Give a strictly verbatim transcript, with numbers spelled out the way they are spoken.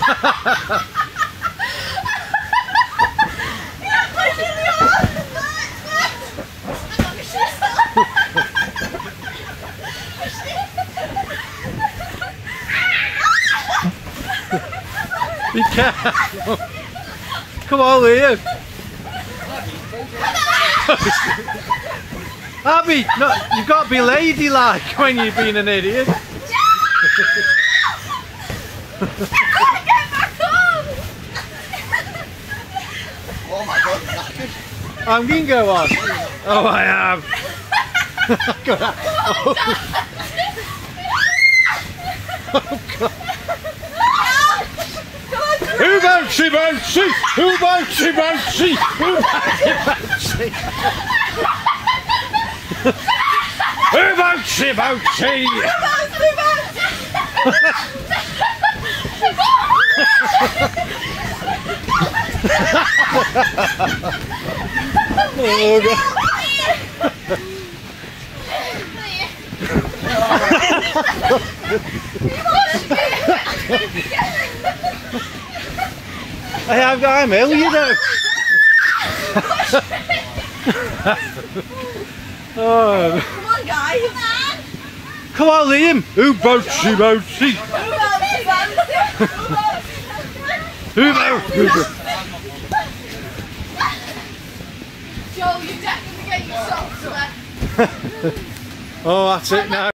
Be careful. Come on, Liam. Abby, no, you've got to be ladylike when you've been an idiot. Get back on! Oh my god, knackered. I'm going to go on. Oh, I am. Oh. Oh God. Who bouncy bouncy? Who bouncy bouncy? Who bouncy bouncy? Who bouncy bouncy? Oh God. Hey, I've got him ill, you know. Oh. Come on, guys. Come on, Liam. Who bouncy bouncy? Who bouncy? Joel, you definitely get your socks wet. Oh, that's it now.